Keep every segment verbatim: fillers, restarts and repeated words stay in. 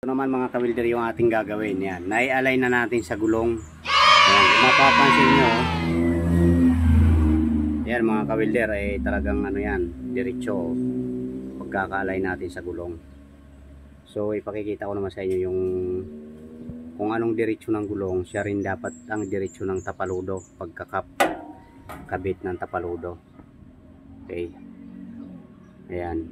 Ito naman mga kawilder yung ating gagawin. Yan, nai-align na natin sa gulong. Ayan, kung mapapansin nyo, yan mga kawilder ay eh, talagang ano yan, diretso pagkaka-align natin sa gulong. So ipakikita ko naman sa inyo yung kung anong diretso ng gulong, siya rin dapat ang diretso ng tapaludo pagkakap kabit ng tapaludo. Okay, ayan.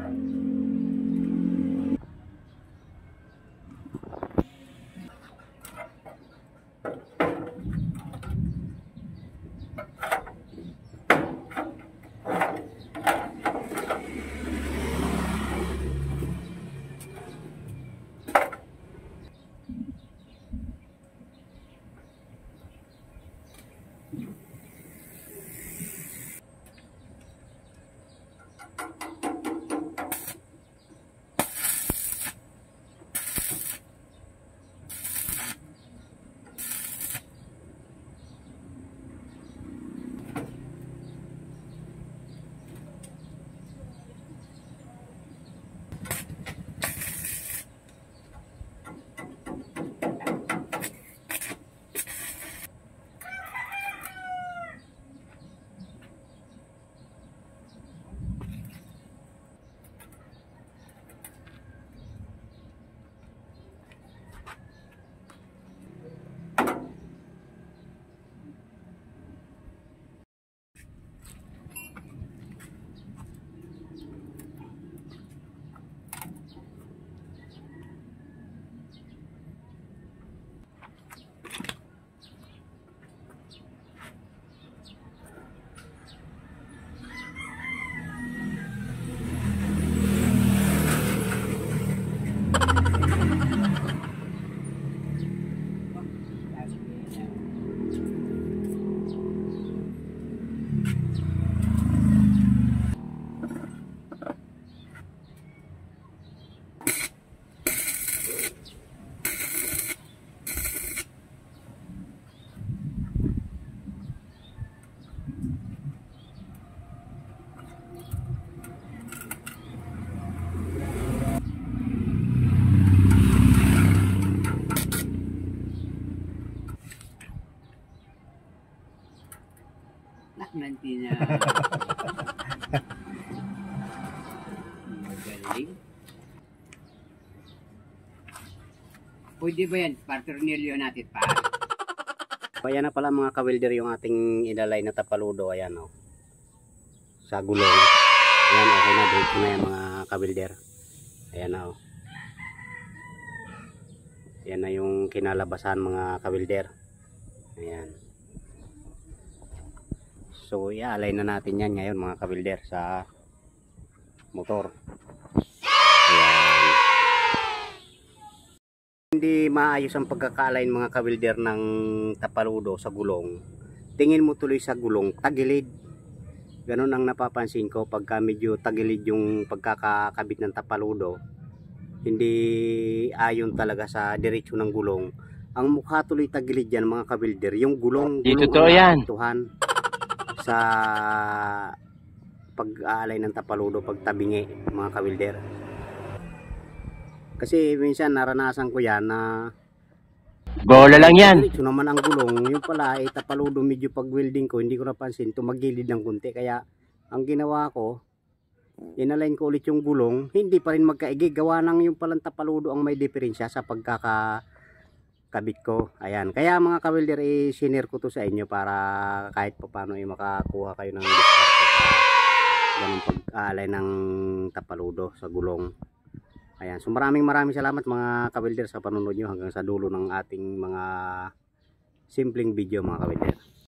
Nanti na magaling. Pwede ba yan? Paternilyo natin pa. Ayan na pala mga kawilder yung ating inalay na tapaludo. Ayan o, sa gulong. Ayan, okay na, break na yan mga kawilder. Ayan na o. Ayan na yung kinalabasan mga kawilder. Ayan. So i-align na natin yan ngayon mga kawilder sa motor. Ayan. Hindi maayos ang pagkaka-align mga kawilder ng tapaludo sa gulong. Tingin mo tuloy sa gulong, tagilid. Ganun ang napapansin ko pagka medyo tagilid yung pagkakakabit ng tapaludo. Hindi ayon talaga sa diretsyo ng gulong. Ang mukha tuloy tagilid yan mga kawilder. Yung gulong, gulong totoo yan sa pag-aalay ng tapaludo, pagtabingi mga kawilder. Kasi minsan naranasan ko yan na bola lang yan. Diretso naman ang gulong, yung pala ay tapaludo medyo pag welding ko hindi ko napansin, tumagilid ng kunti. Kaya ang ginawa ko, inalign ko ulit yung gulong, hindi pa rin magkaigi, gawa ng yung palang tapaludo ang may diferensya sa pagkaka kabit ko. Ayan, kaya mga kawilder, i-share ko to sa inyo para kahit pa paano ay makakuha kayo ng diskarte sa ganung pag-alay ng tapaludo sa gulong. Ayan, so maraming maraming salamat mga kawilder sa panonood nyo hanggang sa dulo ng ating mga simpleng video mga kawilder.